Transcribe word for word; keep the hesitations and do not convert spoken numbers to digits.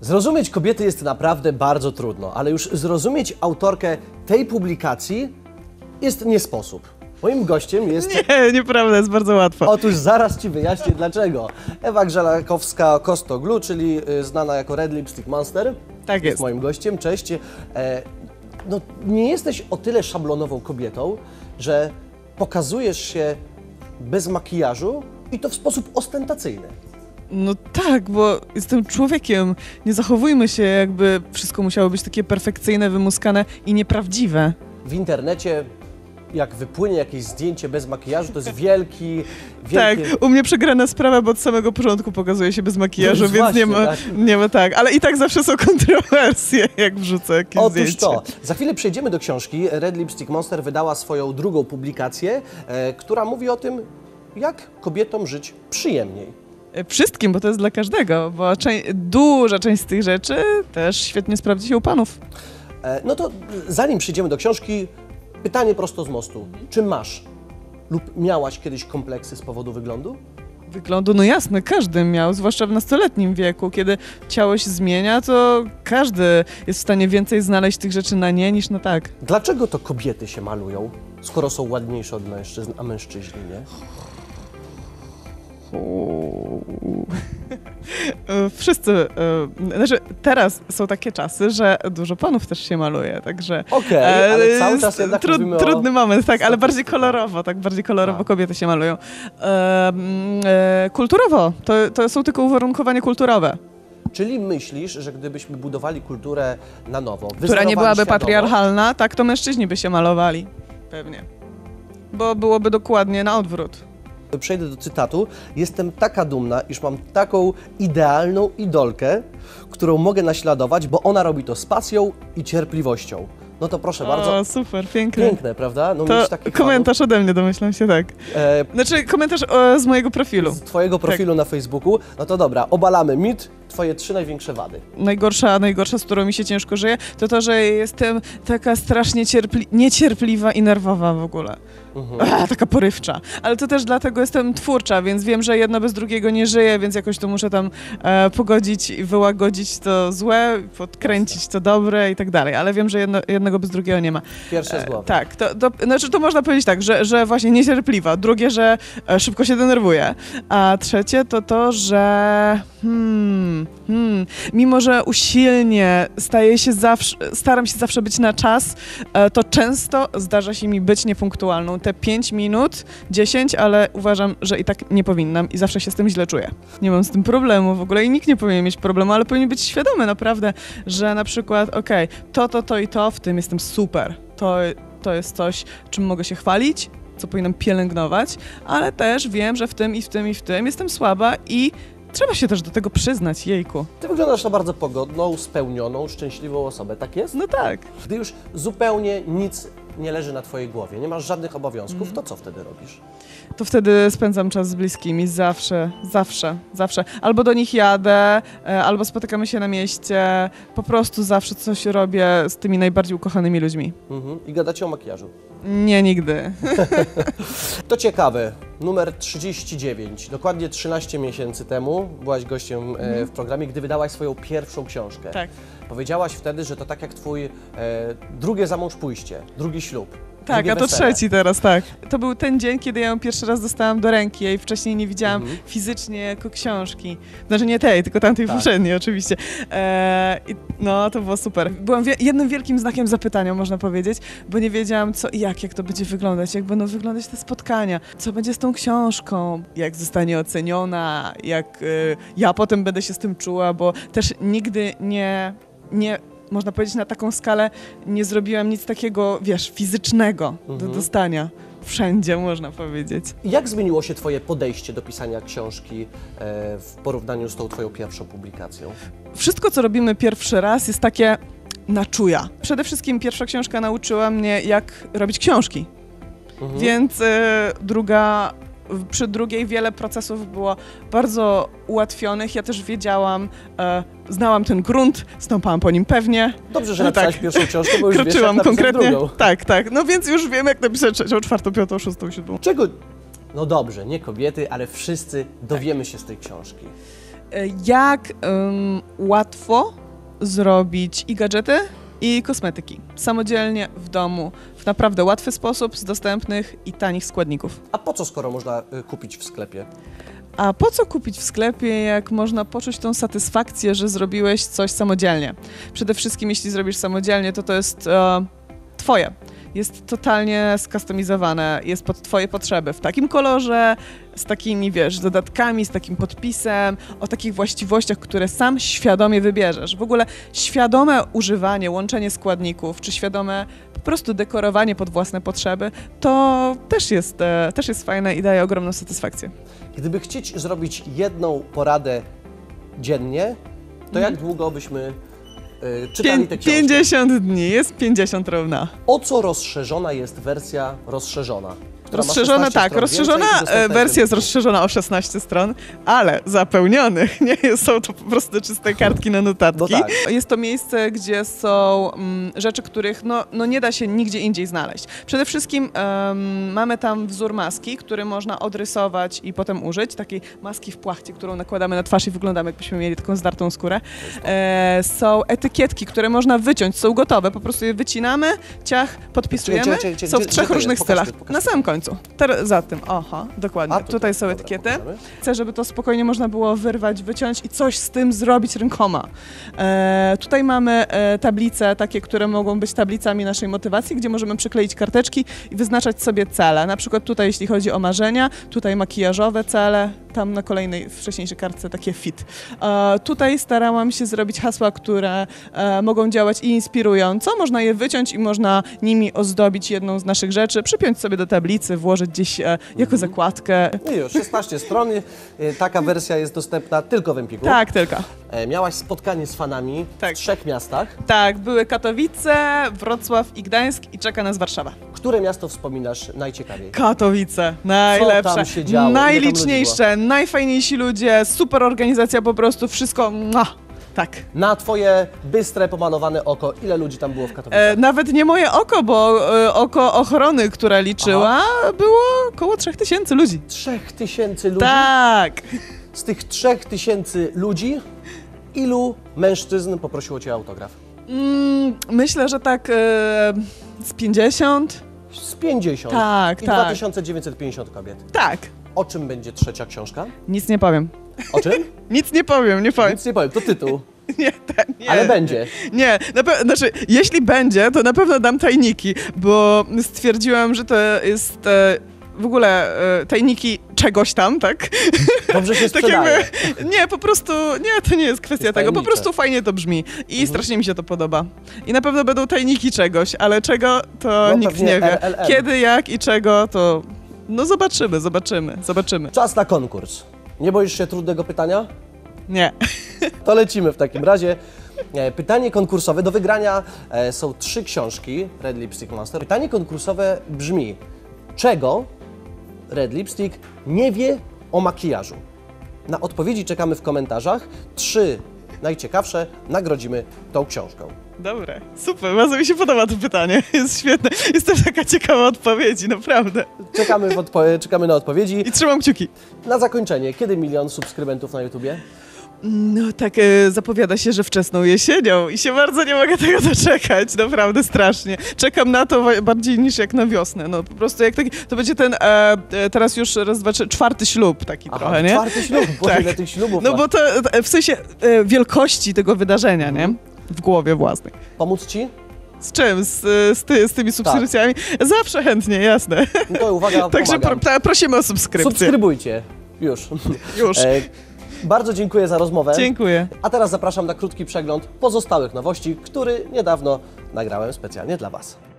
Zrozumieć kobiety jest naprawdę bardzo trudno, ale już zrozumieć autorkę tej publikacji jest nie sposób. Moim gościem jest... Nie, nieprawda, jest bardzo łatwo. Otóż zaraz Ci wyjaśnię dlaczego. Ewa Grzelakowska-Kostoglu, czyli znana jako Red Lipstick Monster. Tak jest. Jest moim gościem, cześć. E, no, nie jesteś o tyle szablonową kobietą, że pokazujesz się bez makijażu i to w sposób ostentacyjny. No tak, bo jestem człowiekiem. Nie zachowujmy się, jakby wszystko musiało być takie perfekcyjne, wymuskane i nieprawdziwe. W internecie, jak wypłynie jakieś zdjęcie bez makijażu, to jest wielki, wielkie... Tak, u mnie przegrana sprawa, bo od samego początku pokazuje się bez makijażu, No więc właśnie, nie ma, tak. nie ma tak. Ale i tak zawsze są kontrowersje, jak wrzucę jakieś Otóż zdjęcie. to. Za chwilę przejdziemy do książki. Red Lipstick Monster wydała swoją drugą publikację, e, która mówi o tym, jak kobietom żyć przyjemniej. Wszystkim, bo to jest dla każdego, bo część, duża część z tych rzeczy też świetnie sprawdzi się u panów. E, no to zanim przejdziemy do książki, pytanie prosto z mostu. Czy masz lub miałaś kiedyś kompleksy z powodu wyglądu? Wyglądu, no jasne, każdy miał, zwłaszcza w nastoletnim wieku. Kiedy ciało się zmienia, to każdy jest w stanie więcej znaleźć tych rzeczy na nie niż na tak. Dlaczego to kobiety się malują, skoro są ładniejsze od mężczyzn, a mężczyźni nie? Wszyscy, znaczy teraz są takie czasy, że dużo panów też się maluje, także... Okej, okay, ale cały czas jednak tru, mówimy Trudny o... moment, tak, ale bardziej kolorowo, tak, bardziej kolorowo tak. kobiety się malują. E, e, kulturowo, to, to są tylko uwarunkowania kulturowe. Czyli myślisz, że gdybyśmy budowali kulturę na nowo, która nie byłaby świadomo, patriarchalna, tak, to mężczyźni by się malowali, pewnie. Bo byłoby dokładnie na odwrót. Przejdę do cytatu. Jestem taka dumna, iż mam taką idealną idolkę, którą mogę naśladować, bo ona robi to z pasją i cierpliwością. No to proszę o, bardzo. O, super, piękne. Piękne, prawda? No, to komentarz fanów. Ode mnie, domyślam się, tak. E, znaczy komentarz o, z mojego profilu. Z twojego profilu tak. Na Facebooku. No to dobra, obalamy mit. Twoje trzy największe wady. Najgorsza, najgorsza, z którą mi się ciężko żyje, to to, że jestem taka strasznie cierpli- niecierpliwa i nerwowa w ogóle. Mhm. Ach, taka porywcza. Ale to też dlatego jestem twórcza, więc wiem, że jedno bez drugiego nie żyje, więc jakoś to muszę tam e, pogodzić i wyłagodzić to złe, podkręcić to dobre i tak dalej. Ale wiem, że jedno, jednego bez drugiego nie ma. Pierwsze z głowy. E, tak, to, to, znaczy to można powiedzieć tak, że, że właśnie niecierpliwa. Drugie, że e, szybko się denerwuje. A trzecie to to, że... Hmm, Hmm. Mimo że usilnie staję się zawsze, staram się zawsze być na czas, to często zdarza się mi być niepunktualną. Te pięć minut, dziesięć, ale uważam, że i tak nie powinnam i zawsze się z tym źle czuję. Nie mam z tym problemu w ogóle i nikt nie powinien mieć problemu, ale powinien być świadomy naprawdę, że na przykład okej, okay, to, to, to i to, w tym jestem super. To, to jest coś, czym mogę się chwalić, co powinnam pielęgnować, ale też wiem, że w tym i w tym i w tym jestem słaba i trzeba się też do tego przyznać, jejku. Ty wyglądasz na bardzo pogodną, spełnioną, szczęśliwą osobę, tak jest? No tak. Gdy już zupełnie nic nie leży na twojej głowie, nie masz żadnych obowiązków, mm. to co wtedy robisz? To wtedy spędzam czas z bliskimi, zawsze, zawsze, zawsze. Albo do nich jadę, albo spotykamy się na mieście, po prostu zawsze coś robię z tymi najbardziej ukochanymi ludźmi. Mm-hmm. I gadacie o makijażu? Nie, nigdy. To ciekawe, numer trzydzieści dziewięć, dokładnie trzynaście miesięcy temu byłaś gościem e, w programie, gdy wydałaś swoją pierwszą książkę. Tak. Powiedziałaś wtedy, że to tak jak twój e, drugie za mąż pójście, drugi ślub. Tak, a to trzeci teraz, tak. To był ten dzień, kiedy ja ją pierwszy raz dostałam do ręki. Ja jej wcześniej nie widziałam mhm. fizycznie jako książki. Znaczy nie tej, tylko tamtej tak. poprzedniej oczywiście. E, i, no, to było super. Byłam wie- jednym wielkim znakiem zapytania, można powiedzieć, bo nie wiedziałam co i jak, jak to będzie wyglądać, jak będą wyglądać te spotkania, co będzie z tą książką, jak zostanie oceniona, jak y, ja potem będę się z tym czuła, bo też nigdy nie... nie można powiedzieć, na taką skalę nie zrobiłam nic takiego, wiesz, fizycznego mhm. do dostania. Wszędzie, można powiedzieć. Jak zmieniło się twoje podejście do pisania książki e, w porównaniu z tą twoją pierwszą publikacją? Wszystko, co robimy pierwszy raz, jest takie na czuja. Przede wszystkim pierwsza książka nauczyła mnie, jak robić książki. Mhm. Więc y, druga... Przy drugiej wiele procesów było bardzo ułatwionych. Ja też wiedziałam, e, znałam ten grunt, stąpałam po nim pewnie. Dobrze, że no napisałaś tak. pierwszą książkę, bo już Kroczyłam wiesz, jak napisać konkretnie. drugą. Tak, tak. No więc już wiem, jak napisać trzecią, czwartą, piątą, szóstą, siódmą. Czego? No dobrze, nie kobiety, ale wszyscy dowiemy tak. się z tej książki. Jak ym, łatwo zrobić i gadżety, i kosmetyki samodzielnie w domu, w naprawdę łatwy sposób, z dostępnych i tanich składników. A po co, skoro można y, kupić w sklepie? A po co kupić w sklepie, jak można poczuć tą satysfakcję, że zrobiłeś coś samodzielnie? Przede wszystkim, jeśli zrobisz samodzielnie, to to jest e, twoje. Jest totalnie skustomizowane, jest pod twoje potrzeby, w takim kolorze, z takimi, wiesz, dodatkami, z takim podpisem, o takich właściwościach, które sam świadomie wybierzesz. W ogóle świadome używanie, łączenie składników, czy świadome po prostu dekorowanie pod własne potrzeby, to też jest, e, też jest fajne i daje ogromną satysfakcję. Gdyby chcieć zrobić jedną poradę dziennie, to jak długo byśmy y, czytali tę książkę? pięćdziesiąt dni, jest pięćdziesiąt równa. O co rozszerzona jest wersja rozszerzona? która ma Rozszerzona, szesnaście tak, stron rozszerzona więcej i dostępna e, wersja jest jest rozszerzona o szesnaście stron, ale zapełnionych, nie są to po prostu czyste kartki na notatki. No tak. Jest to miejsce, gdzie są mm, rzeczy, których no, no nie da się nigdzie indziej znaleźć. Przede wszystkim em, mamy tam wzór maski, który można odrysować i potem użyć, takiej maski w płachcie, którą nakładamy na twarz i wyglądamy, jakbyśmy mieli taką zdartą skórę. E, są etykietki, które można wyciąć, są gotowe, po prostu je wycinamy, ciach, podpisujemy, Czekaj, czekaj, czekaj, są w gdzie- trzech gdzie to różnych jest? Pokaż stylach. mi, pokaż Na mi. samym końcu. Ter za tym, aha, dokładnie. A, tutaj, tutaj są dobra, etykiety. pokażemy. Chcę, żeby to spokojnie można było wyrwać, wyciąć i coś z tym zrobić rękoma. E, tutaj mamy e, tablice takie, które mogą być tablicami naszej motywacji, gdzie możemy przykleić karteczki i wyznaczać sobie cele. Na przykład tutaj, jeśli chodzi o marzenia, tutaj makijażowe cele, tam na kolejnej, wcześniejszej kartce takie fit. E, tutaj starałam się zrobić hasła, które e, mogą działać i inspirująco. Można je wyciąć i można nimi ozdobić jedną z naszych rzeczy, przypiąć sobie do tablicy, włożyć gdzieś e, jako zakładkę. No i już, szesnaście stron. y, Taka wersja jest dostępna tylko w Empiku. Tak, tylko. E, Miałaś spotkanie z fanami Tak. w trzech miastach. Tak, były Katowice, Wrocław i Gdańsk i czeka nas Warszawa. Które miasto wspominasz najciekawiej? Katowice, najlepsze, tam się działo? Ile tam ludzi najliczniejsze, najfajniejsi ludzie, super organizacja, po prostu wszystko, mua, tak. Na twoje bystre, pomalowane oko, ile ludzi tam było w Katowicach? E, nawet nie moje oko, bo e, oko ochrony, która liczyła, było około trzech tysięcy ludzi. Trzech tysięcy ludzi? Tak. Z tych trzech tysięcy ludzi, ilu mężczyzn poprosiło cię o autograf? Mm, myślę, że tak e, z pięćdziesiąt. Z pięćdziesiąt. Tak, I tak. dwa tysiące dziewięćset pięćdziesiąt kobiet. Tak. O czym będzie trzecia książka? Nic nie powiem. O czym? Nic nie powiem, nie powiem. Nic nie powiem, to tytuł. Nie, ta, nie. Ale będzie. Nie, na pe- znaczy, jeśli będzie, to na pewno dam tajniki, bo stwierdziłam, że to jest e, w ogóle e, tajniki czegoś tam, tak? Dobrze się Tak sprzedaje. jakby, nie, po prostu, nie, to nie jest kwestia Jest tego, po tajemnicze. prostu fajnie to brzmi i strasznie mi się to podoba. I na pewno będą tajniki czegoś, ale czego, to No nikt pewnie nie wie. R L M. Kiedy, jak i czego, to no zobaczymy, zobaczymy, zobaczymy. Czas na konkurs. Nie boisz się trudnego pytania? Nie. To lecimy w takim razie. E, Pytanie konkursowe. Do wygrania e, są trzy książki Red Lipstick Monster. Pytanie konkursowe brzmi: czego Red Lipstick nie wie o makijażu? Na odpowiedzi czekamy w komentarzach. Trzy najciekawsze nagrodzimy tą książką. Dobre, super, bardzo mi się podoba to pytanie, jest świetne. Jestem taka ciekawa odpowiedzi, naprawdę. Czekamy, w odpo- czekamy na odpowiedzi. I trzymam kciuki. Na zakończenie, kiedy milion subskrybentów na YouTubie? No tak e, zapowiada się, że wczesną jesienią i się bardzo nie mogę tego doczekać, naprawdę strasznie. Czekam na to wa- bardziej niż jak na wiosnę, no po prostu jak taki, to będzie ten, e, e, teraz już raz, dwa, trzy, czwarty ślub taki Aha, trochę, nie? czwarty ślub, bo Tak. ile tych ślubów No masz? bo to e, w sensie e, wielkości tego wydarzenia, nie? W głowie własnej. Pomóc ci? Z czym? Z, z, ty, z tymi subskrypcjami? Zawsze chętnie, jasne. No to uwaga, Także pomagam. pro, ta, prosimy o subskrypcję. Subskrybujcie. Już. Już. E, bardzo dziękuję za rozmowę. Dziękuję. A teraz zapraszam na krótki przegląd pozostałych nowości, który niedawno nagrałem specjalnie dla Was.